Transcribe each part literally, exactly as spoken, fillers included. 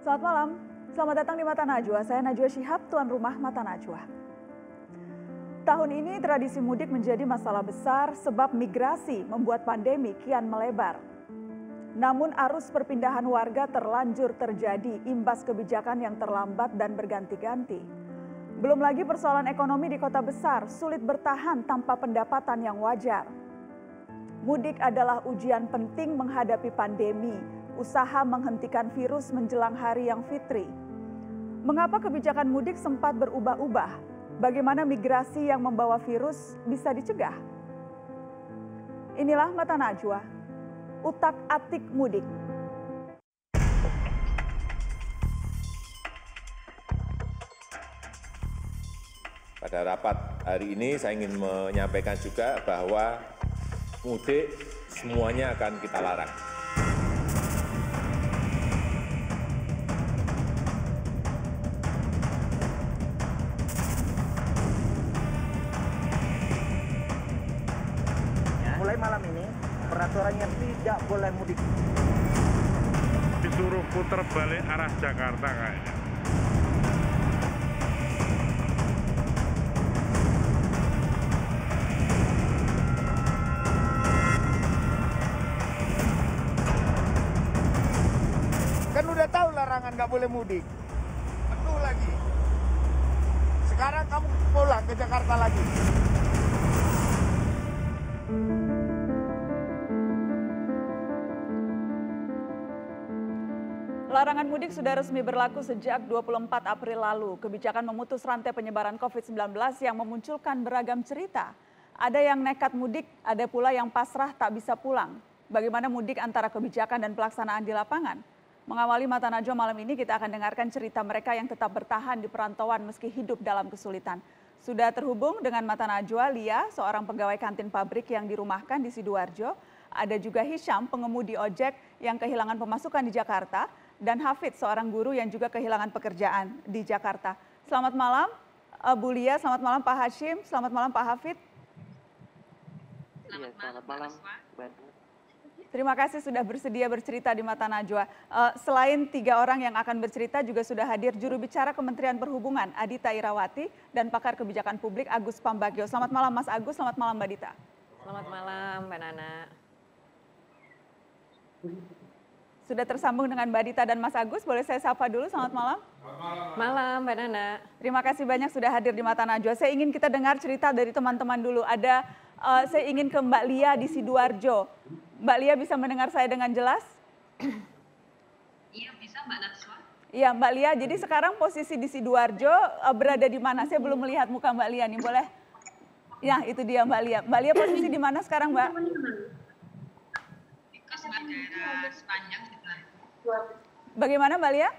Selamat malam, selamat datang di Mata Najwa. Saya Najwa Shihab, tuan rumah Mata Najwa. Tahun ini tradisi mudik menjadi masalah besar sebab migrasi membuat pandemi kian melebar. Namun arus perpindahan warga terlanjur terjadi imbas kebijakan yang terlambat dan berganti-ganti. Belum lagi persoalan ekonomi di kota besar sulit bertahan tanpa pendapatan yang wajar. Mudik adalah ujian penting menghadapi pandemi, usaha menghentikan virus menjelang hari yang fitri. Mengapa kebijakan mudik sempat berubah-ubah? Bagaimana migrasi yang membawa virus bisa dicegah? Inilah Mata Najwa, utak-atik mudik. Pada rapat hari ini saya ingin menyampaikan juga bahwa mudik semuanya akan kita larang. Mulai malam ini peraturannya tidak boleh mudik. Disuruh putar balik arah Jakarta kayaknya. Kan udah tahu larangan nggak boleh mudik. Betul lagi. Sekarang kamu pulang ke Jakarta lagi. Larangan mudik sudah resmi berlaku sejak dua puluh empat April lalu. Kebijakan memutus rantai penyebaran covid sembilan belas yang memunculkan beragam cerita. Ada yang nekat mudik, ada pula yang pasrah tak bisa pulang. Bagaimana mudik antara kebijakan dan pelaksanaan di lapangan? Mengawali Mata Najwa malam ini kita akan dengarkan cerita mereka yang tetap bertahan di perantauan meski hidup dalam kesulitan. Sudah terhubung dengan Mata Najwa, Lia, seorang pegawai kantin pabrik yang dirumahkan di Sidoarjo. Ada juga Hisham, pengemudi ojek yang kehilangan pemasukan di Jakarta. Dan Hafid, seorang guru yang juga kehilangan pekerjaan di Jakarta. Selamat malam, Bu Lia, selamat malam Pak Hashim, selamat malam Pak Hafid. Selamat, ya, selamat malam. malam. Terima kasih sudah bersedia bercerita di Mata Najwa. Uh, selain tiga orang yang akan bercerita juga sudah hadir juru bicara Kementerian Perhubungan Adita Irawati dan pakar kebijakan publik Agus Pambagio. Selamat malam Mas Agus, selamat malam Mbak Dita. Selamat malam Mbak Nana. Sudah tersambung dengan Mbak Dita dan Mas Agus, boleh saya sapa dulu, selamat malam. Malam Mbak Nana. Terima kasih banyak sudah hadir di Mata Najwa. Saya ingin kita dengar cerita dari teman-teman dulu. Ada, uh, saya ingin ke Mbak Lia di Sidoarjo. Mbak Lia bisa mendengar saya dengan jelas? Iya bisa Mbak Najwa. Iya Mbak Lia, jadi sekarang posisi di Sidoarjo uh, berada di mana? Saya belum melihat muka Mbak Lia nih, boleh? Ya itu dia Mbak Lia. Mbak Lia posisi di mana sekarang Mbak? Daerah sepanjang Bagaimana Mbak Lia?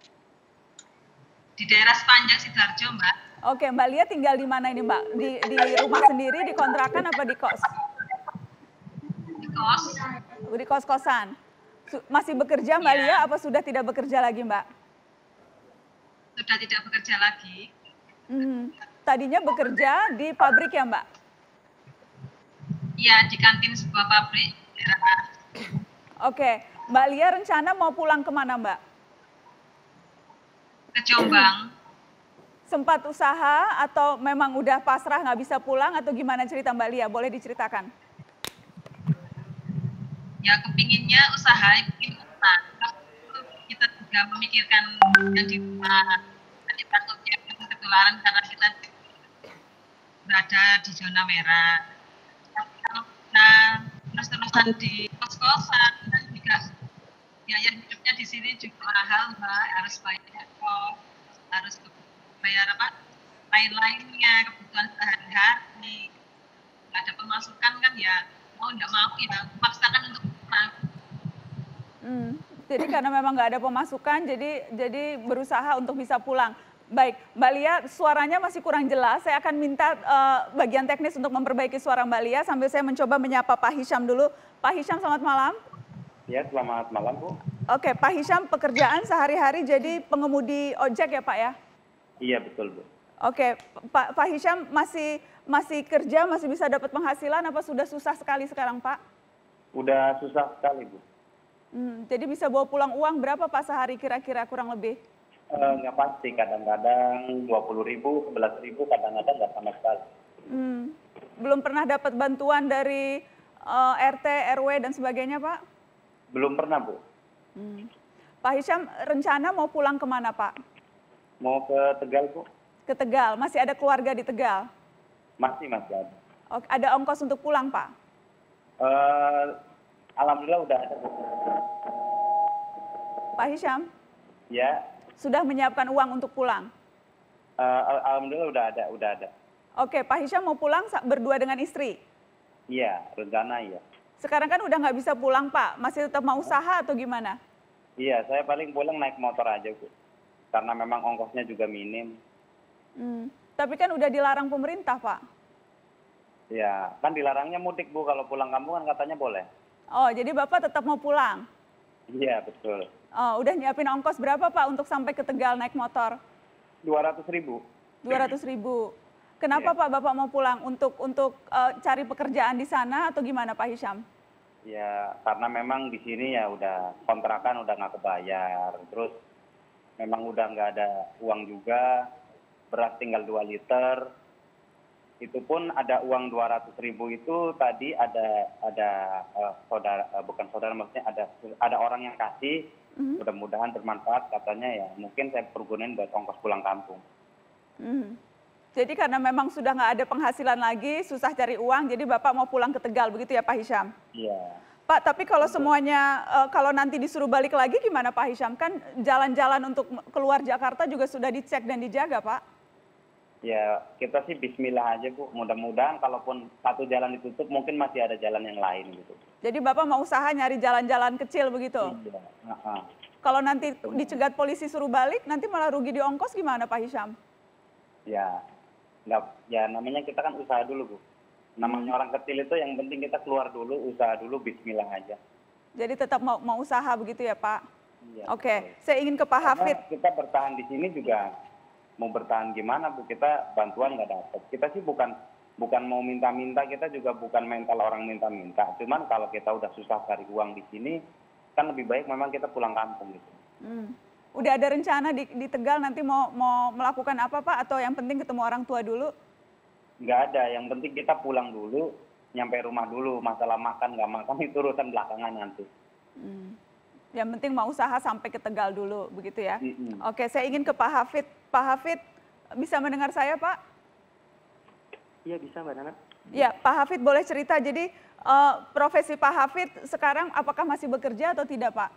Di daerah sepanjang Sidoarjo Mbak. Oke Mbak Lia tinggal di mana ini Mbak? Di, di rumah sendiri, di kontrakan apa di kos? Di kos. Di kos-kosan. Masih bekerja Mbak ya. Lia apa sudah tidak bekerja lagi Mbak? Sudah tidak bekerja lagi. Hmm. Tadinya bekerja di pabrik ya Mbak? Iya di kantin sebuah pabrik. Oke, Mbak Lia rencana mau pulang kemana Mbak? Ke Jombang. Sempat usaha atau memang udah pasrah nggak bisa pulang atau gimana cerita Mbak Lia? Boleh diceritakan? Ya kepinginnya usaha, ingin usaha. Kita juga memikirkan yang di rumah. Tadi takutnya ketularan karena kita berada di zona merah. Kalau kita terus-terusan di kos-kosan kan juga biaya hidupnya di sini juga mahal Mbak, harus bayar kos, harus bayar apa lain-lainnya, kebutuhan sehari-hari. Nggak ada pemasukan kan ya mau nggak mau ya paksakan untuk pulang. Hmm, jadi karena memang nggak ada pemasukan jadi jadi berusaha untuk bisa pulang. Baik, Mbak Lia, suaranya masih kurang jelas. Saya akan minta uh, bagian teknis untuk memperbaiki suara Mbak Lia sambil saya mencoba menyapa Pak Hisham dulu. Pak Hisham, selamat malam. Ya, selamat malam, Bu. Oke, Pak Hisham, pekerjaan sehari-hari jadi pengemudi ojek ya, Pak ya? Iya, betul, Bu. Oke, Pak, Pak Hisham masih masih kerja, masih bisa dapat penghasilan apa sudah susah sekali sekarang, Pak? Udah susah sekali, Bu. Hmm, jadi bisa bawa pulang uang berapa Pak sehari kira-kira kurang lebih? Eh, nggak pasti, kadang-kadang dua puluh ribu, sebelas ribu, kadang-kadang nggak sama sekali. Hmm, belum pernah dapat bantuan dari eh, R T, R W dan sebagainya Pak? Belum pernah, Bu. Hmm. Pak Hisham rencana mau pulang kemana Pak? Mau ke Tegal, Bu? Ke Tegal, masih ada keluarga di Tegal? Masih, masih ada. Oke, ada ongkos untuk pulang Pak? Eh, Alhamdulillah udah ada, Bu. Pak Hisham, Ya, sudah menyiapkan uang untuk pulang? eh, al- Alhamdulillah udah ada, udah ada. Oke, Pak Hisham mau pulang sa- berdua dengan istri? Iya, rencana iya. Sekarang kan udah nggak bisa pulang Pak, masih tetap mau usaha atau gimana? Iya, saya paling pulang naik motor aja, Bu. Karena memang ongkosnya juga minim. Hmm. Tapi kan udah dilarang pemerintah Pak. Ya, kan dilarangnya mudik, Bu. Kalau pulang kampung kan katanya boleh. Oh, jadi Bapak tetap mau pulang? Iya, betul. Oh, udah nyiapin ongkos berapa Pak untuk sampai ke Tegal naik motor? dua ratus ribu. dua ratus ribu. Kenapa Iya. Pak Bapak mau pulang? Untuk untuk eh, cari pekerjaan di sana atau gimana Pak Hisham? Ya, karena memang di sini ya udah kontrakan udah nggak kebayar. Terus memang udah nggak ada uang juga. Beras tinggal dua liter. Itu pun ada uang dua ratus ribu itu tadi ada ada eh, saudara eh, bukan saudara maksudnya ada ada orang yang kasih. Mhm. Mudah-mudahan bermanfaat katanya ya. Mungkin saya pergunain buat ongkos pulang kampung. Mhm. Jadi karena memang sudah nggak ada penghasilan lagi, susah cari uang, jadi Bapak mau pulang ke Tegal, begitu ya Pak Hisham? Iya. Pak, tapi kalau semuanya, eh, kalau nanti disuruh balik lagi gimana Pak Hisham? Kan jalan-jalan untuk keluar Jakarta juga sudah dicek dan dijaga Pak. Ya, kita sih bismillah aja, Bu. Mudah-mudahan kalaupun satu jalan ditutup mungkin masih ada jalan yang lain gitu. Jadi Bapak mau usaha nyari jalan-jalan kecil begitu? Iya. Heeh. Kalau nanti dicegat polisi suruh balik, nanti malah rugi di ongkos gimana Pak Hisham? Ya, nggak, ya namanya kita kan usaha dulu, Bu. Namanya orang kecil itu yang penting kita keluar dulu, usaha dulu, bismillah aja. Jadi tetap mau, mau usaha begitu ya Pak? Iya, Oke, betul. saya ingin ke Pak Karena Hafid. kita bertahan di sini juga mau bertahan gimana, Bu? Kita bantuan nggak dapat. Kita sih bukan bukan mau minta-minta, kita juga bukan mental orang minta-minta. Cuman kalau kita udah susah cari uang di sini, kan lebih baik memang kita pulang kampung gitu. Hmm. Udah ada rencana di, di Tegal nanti mau mau melakukan apa Pak? Atau yang penting ketemu orang tua dulu? Nggak ada, yang penting kita pulang dulu, nyampe rumah dulu. Masalah makan nggak makan itu urusan belakangan nanti. Hmm. Yang penting mau usaha sampai ke Tegal dulu, begitu ya? Mm-mm. Oke, saya ingin ke Pak Hafid. Pak Hafid, bisa mendengar saya Pak? Iya bisa Mbak Nana. Ya, Pak Hafid boleh cerita. Jadi eh, profesi Pak Hafid sekarang apakah masih bekerja atau tidak Pak?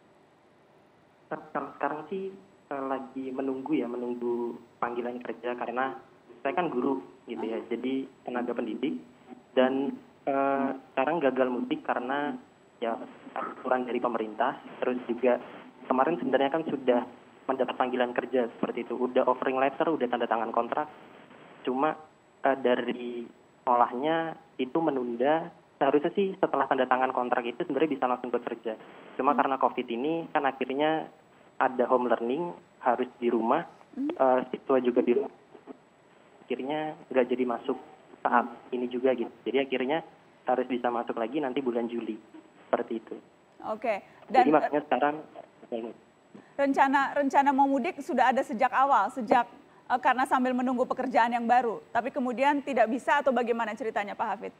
Kalau sekarang sih eh, lagi menunggu ya, menunggu panggilan kerja karena saya kan guru gitu ya, jadi tenaga pendidik dan eh, sekarang gagal mudik karena ya aturan dari pemerintah. Terus juga kemarin sebenarnya kan sudah mendapat panggilan kerja seperti itu, udah offering letter, udah tanda tangan kontrak. Cuma eh, dari olahnya itu menunda. Seharusnya sih setelah tanda tangan kontrak itu sebenarnya bisa langsung bekerja. Cuma karena COVID ini kan akhirnya ada home learning, harus di rumah, uh, siswa juga di rumah. Akhirnya nggak jadi masuk saat ini juga gitu. Jadi akhirnya harus bisa masuk lagi nanti bulan Juli. Seperti itu. Oke. Dan jadi makanya sekarang rencana rencana mau mudik sudah ada sejak awal, sejak uh, karena sambil menunggu pekerjaan yang baru. Tapi kemudian tidak bisa atau bagaimana ceritanya Pak Hafid?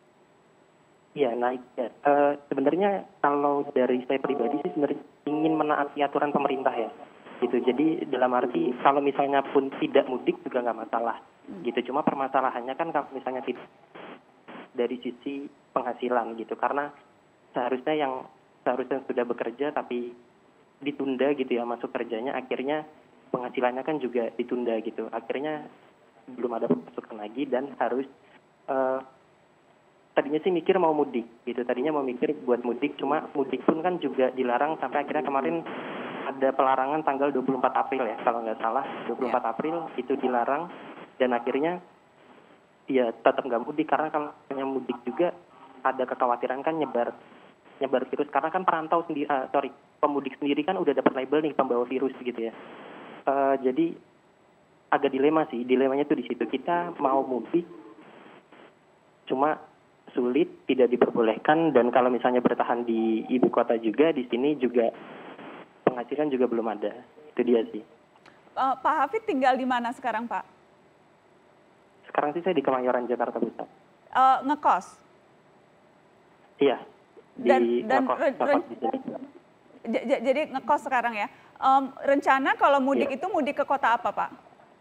Iya, nah ya. Uh, sebenarnya kalau dari saya pribadi sih sebenarnya ingin menaati aturan pemerintah ya, gitu. Jadi dalam arti kalau misalnya pun tidak mudik juga nggak masalah, hmm. gitu. Cuma permasalahannya kan kalau misalnya tidak dari sisi penghasilan gitu, karena seharusnya yang seharusnya sudah bekerja tapi ditunda gitu ya masuk kerjanya, akhirnya penghasilannya kan juga ditunda gitu. Akhirnya belum ada pemasukan lagi dan harus uh, tadinya sih mikir mau mudik gitu, tadinya mau mikir buat mudik, cuma mudik pun kan juga dilarang sampai akhirnya kemarin ada pelarangan tanggal dua puluh empat April ya, kalau nggak salah, dua puluh empat April itu dilarang dan akhirnya ya tetap nggak mudik karena kalau mudik juga ada kekhawatiran kan nyebar nyebar virus karena kan perantau sendiri, uh, sorry pemudik sendiri kan udah dapat label nih pembawa virus gitu ya, uh, jadi agak dilema sih, dilemanya tuh di situ kita mau mudik, cuma sulit, tidak diperbolehkan, dan kalau misalnya bertahan di ibu kota juga, di sini juga penghasilan juga belum ada. Itu dia sih. Uh, Pak Hafid tinggal di mana sekarang, Pak? Sekarang sih saya di Kemayoran, Jakarta Pusat. Uh, ngekos? Iya, di Dan, dan ngekos, re- ngekos re- di sini. j- j- jadi ngekos sekarang ya. Um, rencana kalau mudik Iya. itu mudik ke kota apa, Pak?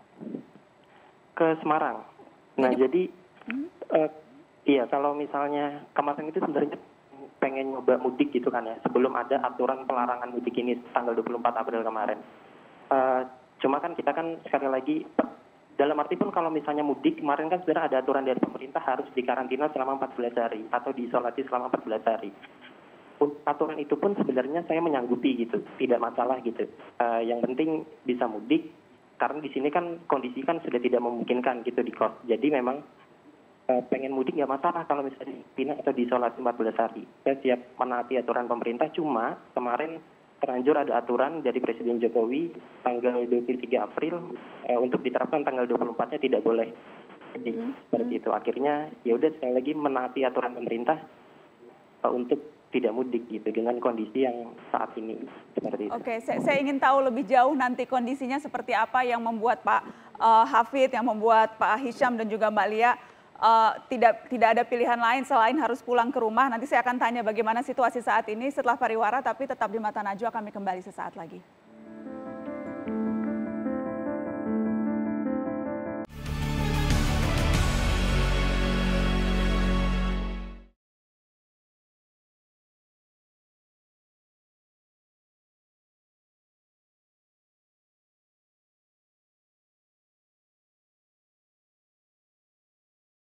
Ke Semarang. Nah, Jadi- jadi, Hmm? eh, iya kalau misalnya kemarin itu sebenarnya pengen nyoba mudik gitu kan ya, sebelum ada aturan pelarangan mudik ini tanggal dua puluh empat April kemarin. Eh, cuma kan kita kan sekali lagi, dalam arti pun kalau misalnya mudik, kemarin kan sebenarnya ada aturan dari pemerintah harus dikarantina selama empat belas hari atau diisolasi selama empat belas hari. Aturan itu pun sebenarnya saya menyanggupi gitu, tidak masalah gitu. Eh, yang penting bisa mudik, karena di sini kan kondisi kan sudah tidak memungkinkan gitu di kos. Jadi memang eh, pengen mudik nggak masalah kalau misalnya dikarantina atau diisolasi empat belas hari. Saya siap menaati aturan pemerintah, cuma kemarin terlanjur ada aturan dari Presiden Jokowi tanggal dua puluh tiga April eh, untuk diterapkan tanggal dua puluh empat-nya tidak boleh. Jadi seperti itu. Akhirnya ya udah sekali lagi menaati aturan pemerintah eh, untuk tidak mudik gitu dengan kondisi yang saat ini seperti itu. Oke, saya, saya ingin tahu lebih jauh nanti kondisinya seperti apa yang membuat Pak uh, Hafid, yang membuat Pak Hisham dan juga Mbak Lia uh, tidak tidak ada pilihan lain selain harus pulang ke rumah. Nanti saya akan tanya bagaimana situasi saat ini setelah pariwara, tapi tetap di Mata Najwa, kami kembali sesaat lagi.